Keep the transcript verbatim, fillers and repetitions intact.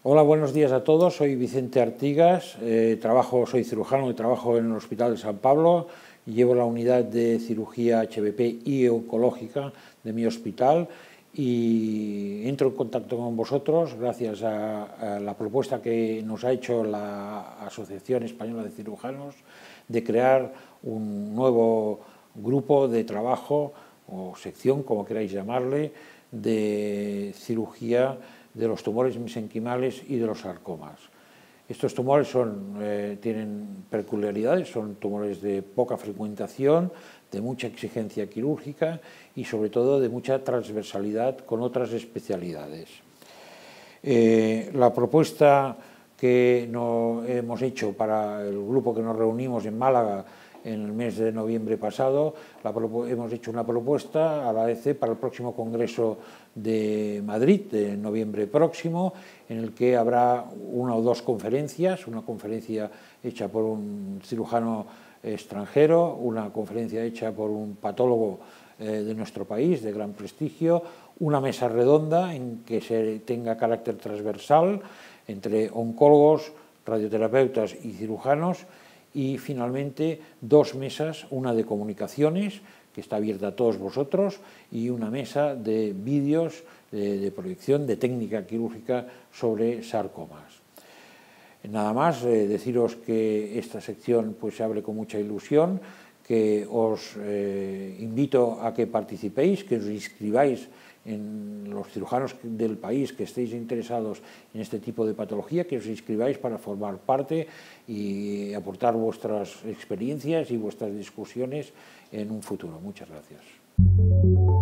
Hola, buenos días a todos. Soy Vicente Artigas, eh, trabajo, soy cirujano y trabajo en el Hospital de San Pablo y llevo la unidad de cirugía H V P y oncológica de mi hospital y entro en contacto con vosotros gracias a, a la propuesta que nos ha hecho la Asociación Española de Cirujanos de crear un nuevo grupo de trabajo o sección, como queráis llamarle, de cirugía de los tumores mesenquimales y de los sarcomas. Estos tumores son, eh, tienen peculiaridades, son tumores de poca frecuentación, de mucha exigencia quirúrgica y sobre todo de mucha transversalidad con otras especialidades. Eh, la propuesta que nos hemos hecho para el grupo que nos reunimos en Málaga en el mes de noviembre pasado, la, hemos hecho una propuesta a la A E C para el próximo Congreso de Madrid, de noviembre próximo, en el que habrá una o dos conferencias, una conferencia hecha por un cirujano extranjero, una conferencia hecha por un patólogo eh, de nuestro país, de gran prestigio, una mesa redonda en que se tenga carácter transversal entre oncólogos, radioterapeutas y cirujanos, y finalmente dos mesas, una de comunicaciones, que está abierta a todos vosotros, y una mesa de vídeos de, de proyección de técnica quirúrgica sobre sarcomas. Nada más, eh, deciros que esta sección pues, se abre con mucha ilusión, que os eh, invito a que participéis, que os inscribáis en los cirujanos del país que estéis interesados en este tipo de patología, que os inscribáis para formar parte y aportar vuestras experiencias y vuestras discusiones en un futuro. Muchas gracias.